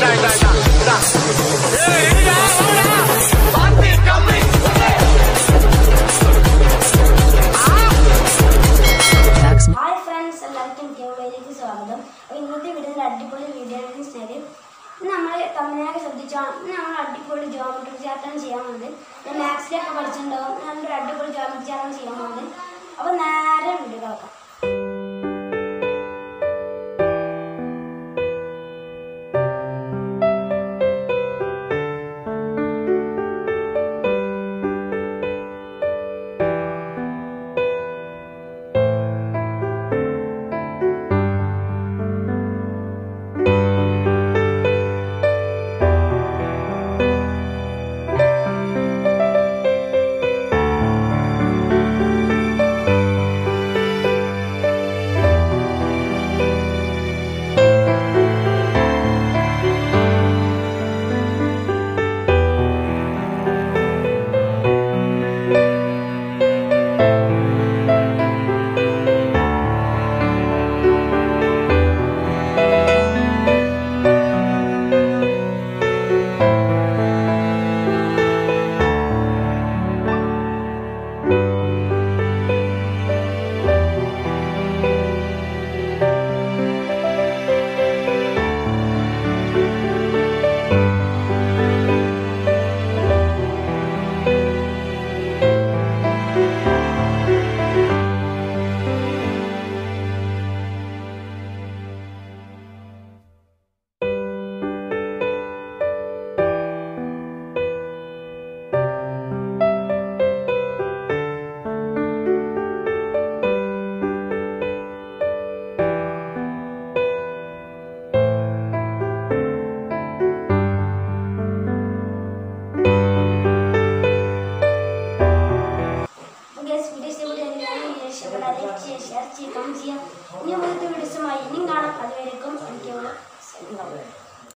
friends, എല്ലാവർക്കും ഗെയിമിലേക്ക് സ്വാഗതം. ഇന്നത്തെ വീഡിയോയിൽ അടിപൊളി വീഡിയോ ആണ്. നമ്മൾ തമിഴ്നാട് ശ്രദ്ധിച്ചാൽ നമ്മൾ അടിപൊളി ജോമെട്രി ചാർട്ടാണ് ചെയ്യാൻ പോകുന്നത്. ഞാൻ മാത്സിലൊക്കെ പഠിച്ചിട്ടുണ്ടാവും. നല്ലൊരു അടിപൊളി ജോമെട്രി ചാർട്ടാണ് ചെയ്യാൻ പോകുന്നത്. അപ്പോൾ നേരെ വീഡിയോ കളക്കാം. Share, comment,